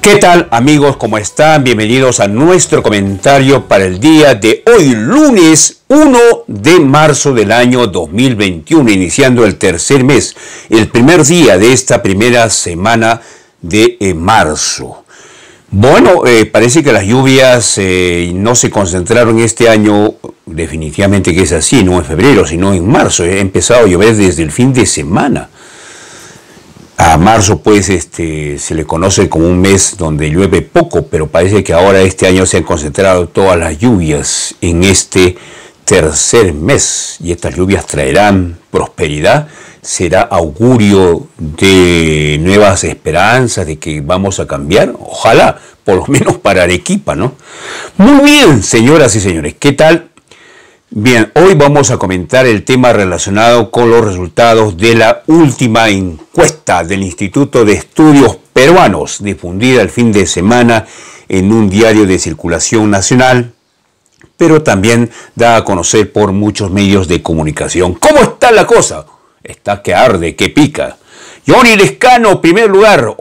¿Qué tal, amigos? ¿Cómo están? Bienvenidos a nuestro comentario para el día de hoy, lunes 1 de marzo del año 2021, iniciando el tercer mes, el primer día de esta primera semana de marzo. Bueno, parece que las lluvias no se concentraron este año, definitivamente que es así, no en febrero, sino en marzo. Ha empezado a llover desde el fin de semana. A marzo pues se le conoce como un mes donde llueve poco, pero parece que ahora este año se han concentrado todas las lluvias en este tercer mes y estas lluvias traerán prosperidad, será augurio de nuevas esperanzas, de que vamos a cambiar, ojalá, por lo menos para Arequipa, ¿no? Muy bien, señoras y señores, ¿qué tal? Bien, hoy vamos a comentar el tema relacionado con los resultados de la última encuesta del Instituto de Estudios Peruanos, difundida el fin de semana en un diario de circulación nacional, pero también dada a conocer por muchos medios de comunicación. ¿Cómo está la cosa? Está que arde, que pica. Johnny Lescano, primer lugar,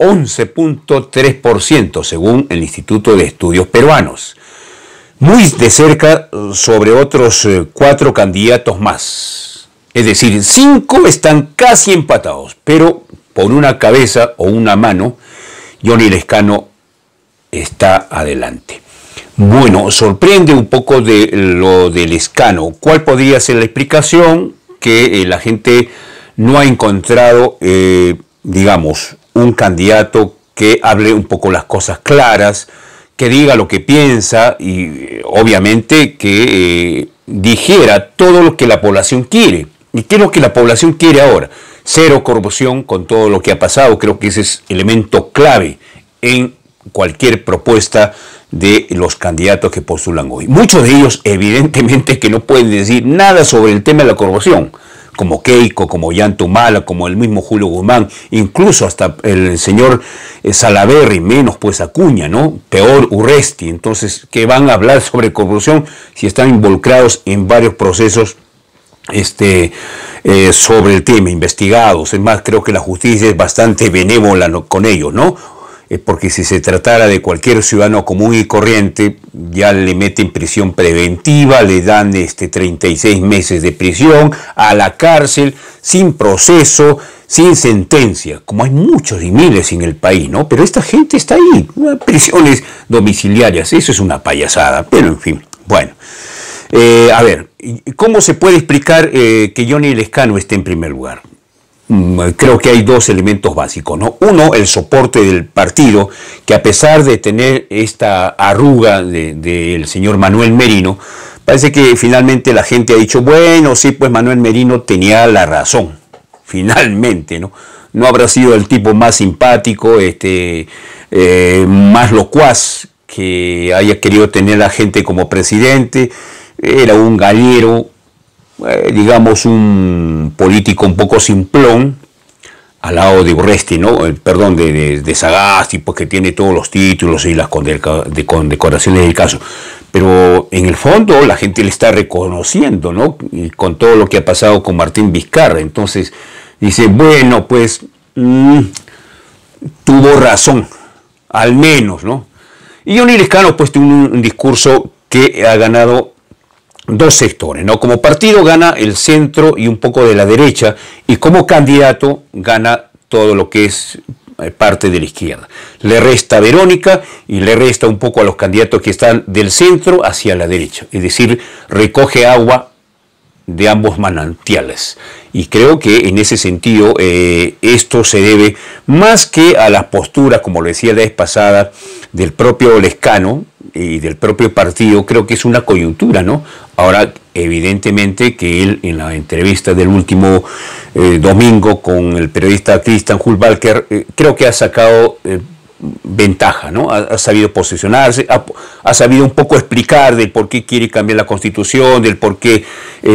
11.3% según el Instituto de Estudios Peruanos. Muy de cerca sobre otros 4 candidatos más. Es decir, 5 están casi empatados, pero por una cabeza o una mano, Johnny Lescano está adelante. Bueno, sorprende un poco de lo de Lescano. ¿Cuál podría ser la explicación? Que la gente no ha encontrado, digamos, un candidato que hable un poco las cosas claras, que diga lo que piensa y obviamente que dijera todo lo que la población quiere. ¿Y qué es lo que la población quiere ahora? Cero corrupción con todo lo que ha pasado. Creo que ese es elemento clave en cualquier propuesta de los candidatos que postulan hoy. Muchos de ellos evidentemente que no pueden decir nada sobre el tema de la corrupción, como Keiko, como Yantumala, como el mismo Julio Guzmán, incluso hasta el señor Salaverry, menos pues Acuña, ¿no? Peor Urresti. Entonces, ¿qué van a hablar sobre corrupción si están involucrados en varios procesos sobre el tema, investigados? Es más, creo que la justicia es bastante benévola con ellos, ¿no? Porque si se tratara de cualquier ciudadano común y corriente, ya le meten prisión preventiva, le dan 36 meses de prisión, a la cárcel, sin proceso, sin sentencia, como hay muchos y miles en el país, ¿no? Pero esta gente está ahí, prisiones domiciliarias, eso es una payasada, pero en fin, bueno. A ver, ¿cómo se puede explicar que Johnny Lescano esté en primer lugar? Creo que hay dos elementos básicos, ¿no? Uno, el soporte del partido, que a pesar de tener esta arruga del señor Manuel Merino, parece que finalmente la gente ha dicho, bueno, sí, pues Manuel Merino tenía la razón, finalmente, ¿no? No habrá sido el tipo más simpático, más locuaz que haya querido tener a la gente como presidente, era un gallero, digamos un político un poco simplón, al lado de Urresti, ¿no? Perdón, de Sagasti, pues que tiene todos los títulos y las condecoraciones del caso. Pero en el fondo la gente le está reconociendo, ¿no? Y con todo lo que ha pasado con Martín Vizcarra. Entonces dice, bueno, pues tuvo razón, al menos, ¿no? Y Johnny Lescano pues tiene un discurso que ha ganado dos sectores, ¿no? Como partido gana el centro y un poco de la derecha, y como candidato gana todo lo que es parte de la izquierda. Le resta Verónica y le resta un poco a los candidatos que están del centro hacia la derecha, es decir, recoge agua de ambos manantiales. Y creo que en ese sentido esto se debe más que a las posturas, como lo decía la vez pasada, del propio Lescano y del propio partido. Creo que es una coyuntura, ¿no? Ahora, evidentemente que él en la entrevista del último domingo con el periodista Christian Hulbalker, creo que ha sacado ventaja, ¿no? Ha sabido posicionarse, ha sabido un poco explicar del por qué quiere cambiar la Constitución, del por qué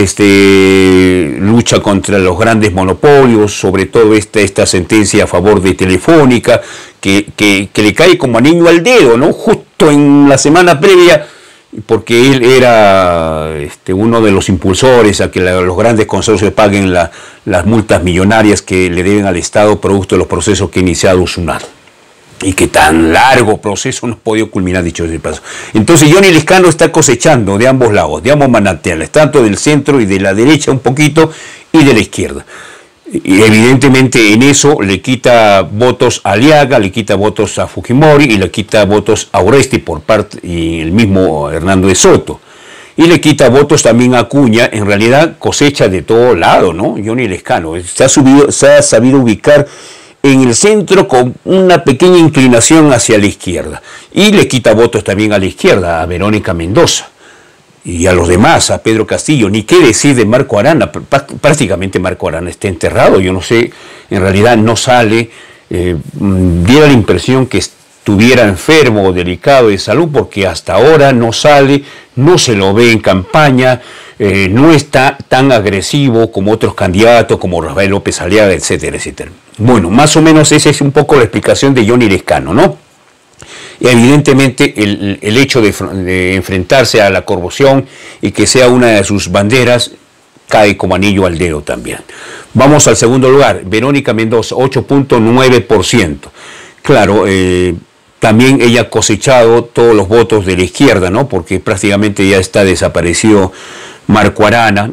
lucha contra los grandes monopolios, sobre todo esta sentencia a favor de Telefónica, que le cae como anillo al dedo, ¿no? Justo en la semana previa, porque él era uno de los impulsores a que los grandes consorcios paguen las multas millonarias que le deben al Estado producto de los procesos que ha iniciado Usunar. y que tan largo proceso no ha podido culminar, dicho ese paso. Entonces Johnny Lescano está cosechando de ambos lados, de ambos manantiales, tanto del centro y de la derecha un poquito y de la izquierda. Y evidentemente en eso le quita votos a Aliaga, le quita votos a Fujimori y le quita votos a Urresti por parte y el mismo Hernando de Soto. Y le quita votos también a Acuña, en realidad cosecha de todo lado, ¿no? Johnny Lescano se ha sabido ubicar en el centro con una pequeña inclinación hacia la izquierda. Y le quita votos también a la izquierda, a Verónica Mendoza. Y a los demás, a Pedro Castillo, ni qué decir de Marco Arana. Prácticamente Marco Arana está enterrado, yo no sé, en realidad no sale. Diera la impresión que estuviera enfermo o delicado de salud, porque hasta ahora no sale, no se lo ve en campaña, no está tan agresivo como otros candidatos, como Rafael López Aliaga, etcétera, etcétera. Bueno, más o menos esa es un poco la explicación de Johnny Lescano, ¿no? Y evidentemente el hecho de enfrentarse a la corrupción y que sea una de sus banderas cae como anillo al dedo también. Vamos al segundo lugar, Verónica Mendoza, 8.9%. Claro, también ella ha cosechado todos los votos de la izquierda, ¿no? Porque prácticamente ya está desaparecido Marco Arana.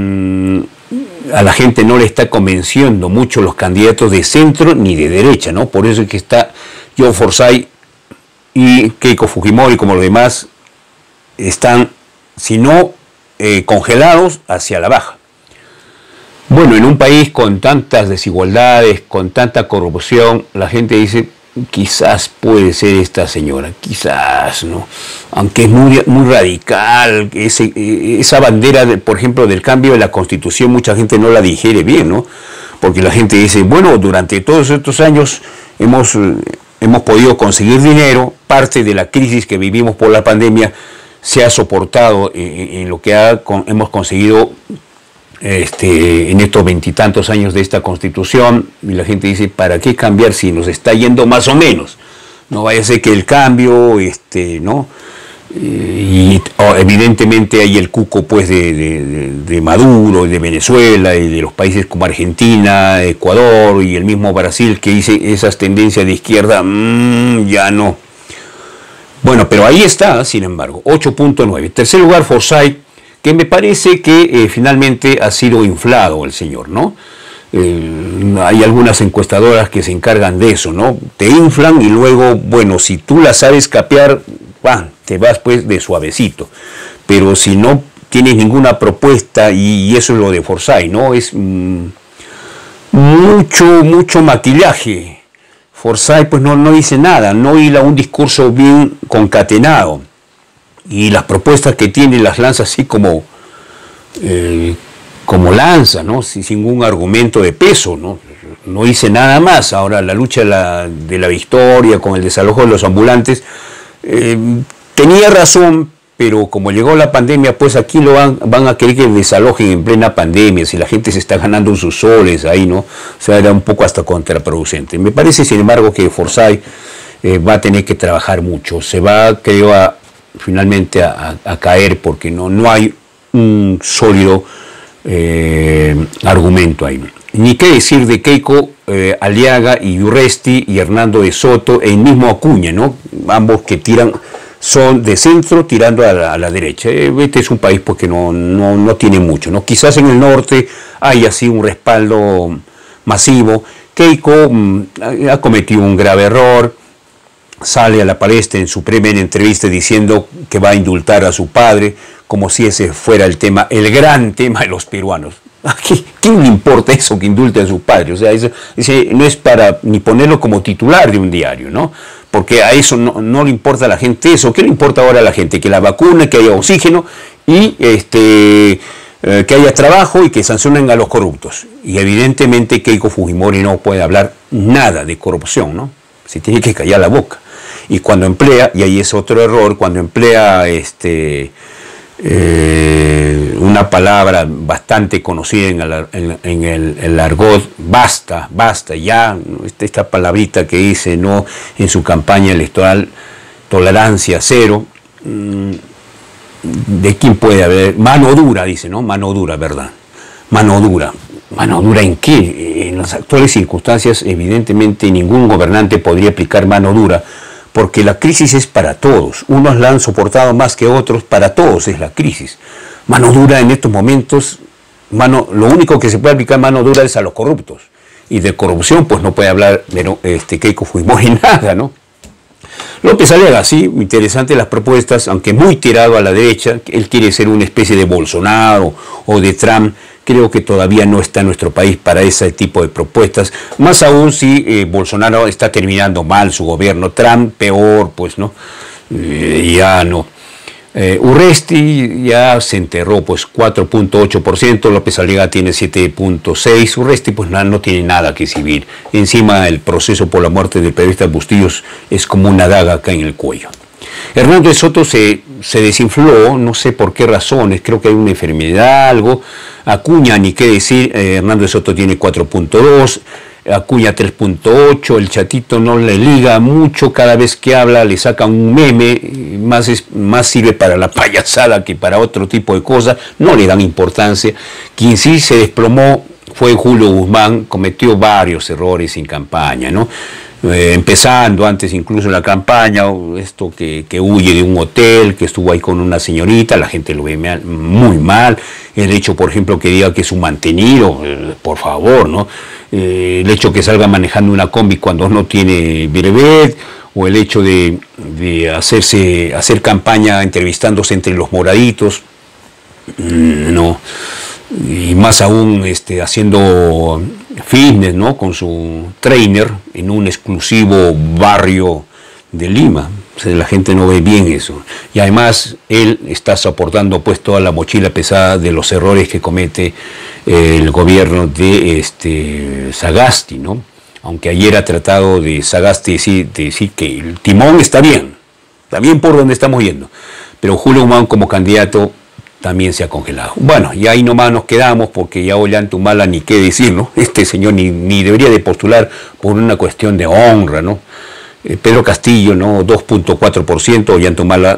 A la gente no le está convenciendo mucho los candidatos de centro ni de derecha, ¿no? Por eso es que está John Forsyth y Keiko Fujimori, como los demás, están, si no congelados, hacia la baja. Bueno, en un país con tantas desigualdades, con tanta corrupción, la gente dice, quizás puede ser esta señora, quizás, ¿no? Aunque es muy radical, esa bandera, por ejemplo, del cambio de la Constitución, mucha gente no la digiere bien, ¿no? Porque la gente dice, bueno, durante todos estos años hemos podido conseguir dinero, parte de la crisis que vivimos por la pandemia se ha soportado en lo que hemos conseguido en estos 20 y tantos años de esta Constitución, y la gente dice, ¿para qué cambiar si nos está yendo más o menos? No vaya a ser que el cambio, ¿no? Evidentemente hay el cuco pues de Maduro, de Venezuela y de los países como Argentina, Ecuador y el mismo Brasil, que dice esas tendencias de izquierda, ya no. Bueno, pero ahí está, sin embargo, 8.9. Tercer lugar, Forsyth, que me parece que finalmente ha sido inflado el señor, ¿no? Hay algunas encuestadoras que se encargan de eso, ¿no? Te inflan y luego, bueno, si tú la sabes capear, te vas pues de suavecito. Pero si no tienes ninguna propuesta, y eso es lo de Forsyth, ¿no? Es mucho maquillaje. Forsyth pues no dice nada, no hila un discurso bien concatenado. Y las propuestas que tiene las lanza así como lanza, ¿no? Sin ningún argumento de peso, ¿no? No dice nada más. Ahora la lucha de la victoria con el desalojo de los ambulantes, tenía razón, pero como llegó la pandemia, pues aquí van a querer que desalojen en plena pandemia, si la gente se está ganando sus soles ahí, ¿no? O sea, era un poco hasta contraproducente. Me parece, sin embargo, que Forsyth va a tener que trabajar mucho. Se va, creo, finalmente a caer, porque no hay un sólido argumento ahí. Ni qué decir de Keiko Aliaga y Urresti y Hernando de Soto, e el mismo Acuña, ¿no? Ambos que son de centro tirando a la derecha. Este es un país pues, que no tiene mucho, ¿no? Quizás en el norte hay así un respaldo masivo. Keiko ha cometido un grave error, sale a la palestra en su primera entrevista diciendo que va a indultar a su padre, como si ese fuera el gran tema de los peruanos. ¿A quién le importa eso, que indulte a su padre? O sea, no es para ni ponerlo como titular de un diario, ¿no? Porque a eso no le importa a la gente eso. ¿Qué le importa ahora a la gente? Que la vacuna, que haya oxígeno y que haya trabajo y que sancionen a los corruptos. Y evidentemente Keiko Fujimori no puede hablar nada de corrupción, ¿no? Se tiene que callar la boca. Y cuando emplea, y ahí es otro error, cuando emplea una palabra bastante conocida en el argot, basta, ya, esta palabrita que dice, ¿no?, en su campaña electoral, tolerancia cero, ¿de quién puede haber? Mano dura, dice, ¿no? Mano dura, ¿verdad? Mano dura. ¿Mano dura en qué? En las actuales circunstancias, evidentemente, ningún gobernante podría aplicar mano dura, porque la crisis es para todos. Unos la han soportado más que otros, para todos es la crisis. Mano dura en estos momentos, lo único que se puede aplicar mano dura es a los corruptos. Y de corrupción, pues no puede hablar Keiko Fujimori nada, ¿no? López Aliaga, sí, interesante las propuestas, aunque muy tirado a la derecha. Él quiere ser una especie de Bolsonaro o de Trump. Creo que todavía no está en nuestro país para ese tipo de propuestas. Más aún si Bolsonaro está terminando mal su gobierno, Trump peor, pues no, ya no. Urresti ya se enterró, pues 4.8%, López Aliaga tiene 7.6%, Urresti pues no tiene nada que exhibir. Encima el proceso por la muerte del periodista Bustillos es como una daga acá en el cuello. Hernando de Soto se desinfló, no sé por qué razones, creo que hay una enfermedad, algo. Acuña, ni qué decir, Hernando de Soto tiene 4.2%, Acuña 3.8%, el chatito no le liga mucho, cada vez que habla le saca un meme, más sirve para la payasada que para otro tipo de cosas, no le dan importancia. Quien sí se desplomó fue Julio Guzmán, cometió varios errores en campaña, ¿no? Empezando antes incluso la campaña, esto que huye de un hotel, que estuvo ahí con una señorita, la gente lo ve muy mal. El hecho, por ejemplo, que diga que es un mantenido, por favor, ¿no? El hecho que salga manejando una combi cuando no tiene brevet, o el hecho de hacer campaña entrevistándose entre los moraditos, no. Y más aún haciendo fitness, ¿no? Con su trainer en un exclusivo barrio de Lima. O sea, la gente no ve bien eso. Y además él está soportando pues toda la mochila pesada de los errores que comete el gobierno de Sagasti, ¿no? Aunque ayer ha tratado de Sagasti decir que el timón está bien por donde estamos yendo. Pero Julio Guzmán como candidato también se ha congelado. Bueno, y ahí nomás nos quedamos porque ya Ollantumala ni qué decir, ¿no? Este señor ni debería de postular por una cuestión de honra, ¿no? Pedro Castillo, ¿no? 2.4%, Ollantumala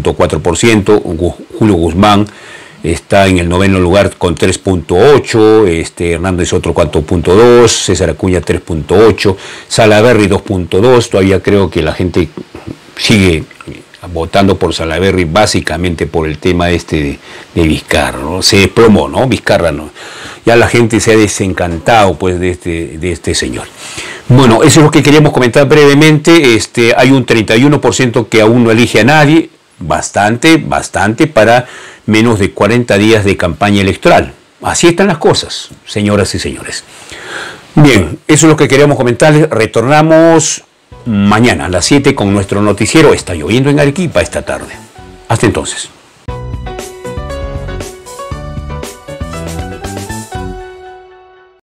2.4%, Julio Guzmán está en el 9º lugar con 3.8%, Hernández otro 4.2%, César Acuña 3.8%, Salaverry 2.2%, todavía creo que la gente sigue votando por Salaverry básicamente por el tema de Vizcarra, ¿no? Se desplomó, ¿no? Vizcarra no. Ya la gente se ha desencantado pues de este señor. Bueno, eso es lo que queríamos comentar brevemente. Hay un 31% que aún no elige a nadie, bastante para menos de 40 días de campaña electoral. Así están las cosas, señoras y señores. Bien, eso es lo que queríamos comentarles. Retornamos mañana a las 7 con nuestro noticiero. Está lloviendo en Arequipa esta tarde. Hasta entonces.